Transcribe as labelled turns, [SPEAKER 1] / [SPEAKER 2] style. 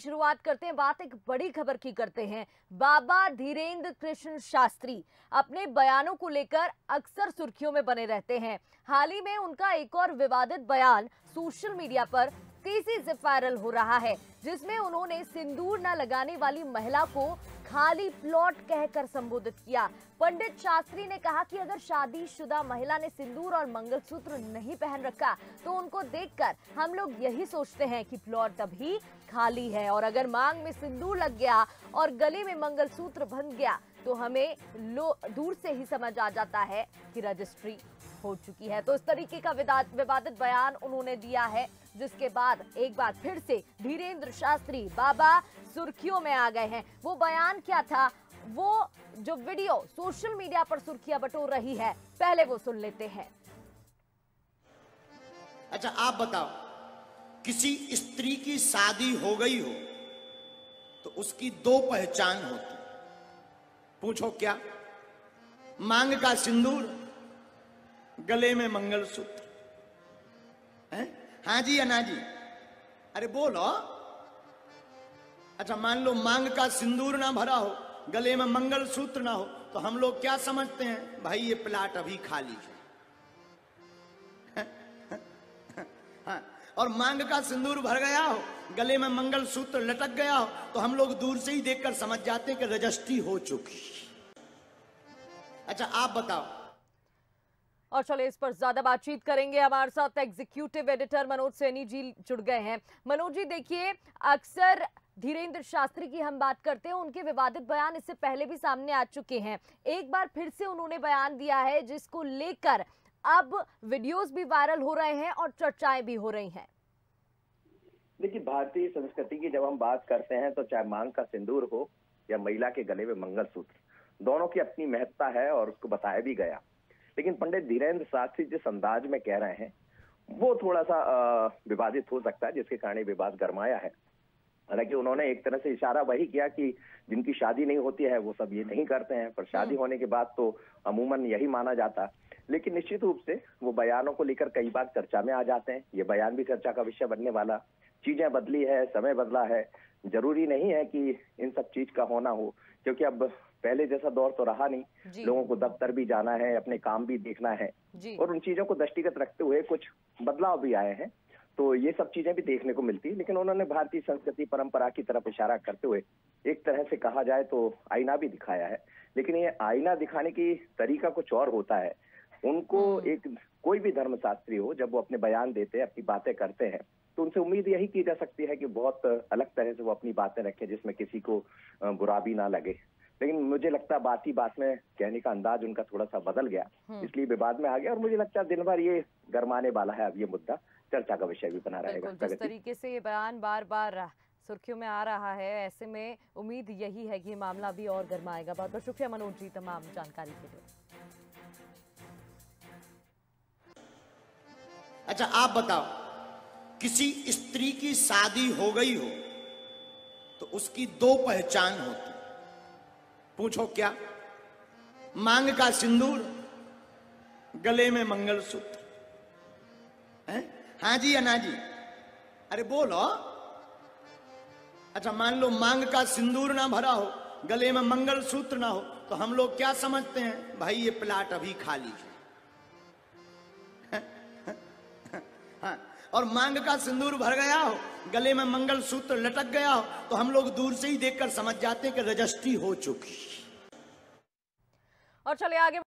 [SPEAKER 1] शुरुआत करते हैं, बात एक बड़ी खबर की करते हैं। बाबा धीरेन्द्र कृष्ण शास्त्री अपने बयानों को लेकर अक्सर सुर्खियों में बने रहते हैं। हाल ही में उनका एक और विवादित बयान सोशल मीडिया पर तेजी से वायरल हो रहा है, जिसमें उन्होंने सिंदूर न लगाने वाली महिला को खाली प्लॉट कहकर संबोधित किया। पंडित शास्त्री ने कहा कि अगर शादीशुदा महिला ने सिंदूर और मंगलसूत्र नहीं पहन रखा तो उनको देखकर हम लोग यही सोचते हैं कि प्लॉट अभी खाली है, और अगर मांग में सिंदूर लग गया और गले में मंगलसूत्र बंध गया तो हमें दूर से ही समझ आ जाता है कि रजिस्ट्री हो चुकी है। तो इस तरीके का विवादित बयान उन्होंने दिया है, जिसके बाद एक बार फिर से धीरेन्द्र शास्त्री बाबा सुर्खियों में आ गए हैं। वो बयान क्या था, वो जो वीडियो सोशल मीडिया पर सुर्खियां बटोर रही है, पहले वो सुन लेते हैं।
[SPEAKER 2] अच्छा, आप बताओ, किसी स्त्री की शादी हो गई हो तो उसकी दो पहचान होती। पूछो क्या? मांग का सिंदूर, गले में मंगलसूत्र है? हाँ जी या ना जी? अरे बोलो। अच्छा, मान लो मांग का सिंदूर ना भरा हो, गले में मंगलसूत्र ना हो, तो हम लोग क्या समझते हैं? भाई ये प्लाट अभी खाली है। हाँ, और मांग का सिंदूर भर गया हो, गले में मंगलसूत्र लटक गया हो, तो हम लोग दूर से ही देखकर समझ जाते हैं कि रजिस्ट्री हो चुकी। अच्छा, आप बताओ।
[SPEAKER 1] और चलिए इस पर ज्यादा बातचीत करेंगे। हमारे साथ एग्जीक्यूटिव एडिटर मनोज सैनी जी जुड़ गए हैं। मनोज जी, देखिए, अक्सर धीरेन्द्र शास्त्री की हम बात करते हैं, उनके विवादित बयान इससे पहले भी सामने आ चुके हैं। एक बार फिर से उन्होंने बयान दिया है, जिसको लेकर अब वीडियोस भी वायरल हो रहे हैं और चर्चाएं भी हो रही हैं।
[SPEAKER 3] देखिए, भारतीय संस्कृति की जब हम बात करते हैं तो चाहे मांग का सिंदूर हो या महिला के गले में मंगलसूत्र, दोनों की अपनी महत्ता है और उसको बताया भी गया। लेकिन पंडित धीरेन्द्र शास्त्री जिस अंदाज में कह रहे हैं वो थोड़ा सा विवादित हो सकता है, जिसके कारण विवाद गरमाया है। हालांकि उन्होंने एक तरह से इशारा वही किया कि जिनकी शादी नहीं होती है वो सब ये नहीं करते हैं, पर शादी होने के बाद तो अमूमन यही माना जाता। लेकिन निश्चित रूप से वो बयानों को लेकर कई बार चर्चा में आ जाते हैं। ये बयान भी चर्चा का विषय बनने वाला। चीजें बदली है, समय बदला है, जरूरी नहीं है कि इन सब चीज का होना हो, क्योंकि अब पहले जैसा दौर तो रहा नहीं। लोगों को दफ्तर भी जाना है, अपने काम भी देखना है, और उन चीजों को दृष्टिगत रखते हुए कुछ बदलाव भी आए हैं। तो ये सब चीजें भी देखने को मिलती है। लेकिन उन्होंने भारतीय संस्कृति परंपरा की तरफ इशारा करते हुए एक तरह से कहा जाए तो आईना भी दिखाया है। लेकिन ये आईना दिखाने की तरीका कुछ और होता है। उनको एक कोई भी धर्मशास्त्री हो, जब वो अपने बयान देते हैं, अपनी बातें करते हैं, तो उनसे उम्मीद यही की जा सकती है कि बहुत अलग तरह से वो अपनी बातें रखें, जिसमें किसी को बुरा भी ना लगे। लेकिन मुझे लगता है बात ही बात में कहने का अंदाज उनका थोड़ा सा बदल गया, इसलिए विवाद में आ गया। और मुझे लगता है दिन भर ये गरमाने वाला है। अब ये मुद्दा चर्चा का विषय भी बना रहेगा।
[SPEAKER 1] जिस तरीके से ये बयान बार बार सुर्खियों में आ रहा है, ऐसे में उम्मीद यही है कि ये मामला भी और गरमाएगा। बहुत बहुत शुक्रिया मनोज जी तमाम जानकारी के लिए।
[SPEAKER 2] अच्छा, आप बताओ, किसी स्त्री की शादी हो गई हो तो उसकी दो पहचान होती। पूछो क्या? मांग का सिंदूर, गले में मंगलसूत्र है? हाँ जी या ना जी? अरे बोलो। अच्छा, मान लो मांग का सिंदूर ना भरा हो, गले में मंगलसूत्र ना हो, तो हम लोग क्या समझते हैं? भाई ये प्लाट अभी खाली है। हाँ, और मांग का सिंदूर भर गया हो, गले में मंगलसूत्र लटक गया हो, तो हम लोग दूर से ही देखकर समझ जाते हैं कि रजिस्ट्री हो चुकी।
[SPEAKER 1] और चलिए आगे